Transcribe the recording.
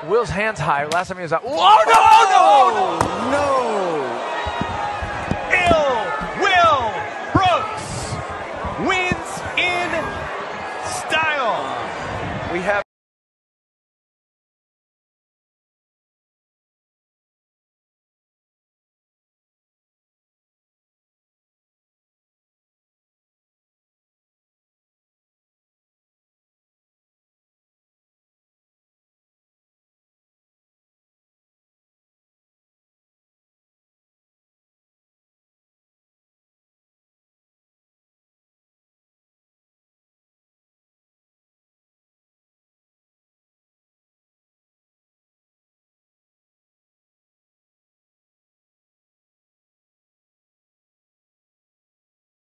Will's hands high. Last time he was out. Oh, no! No!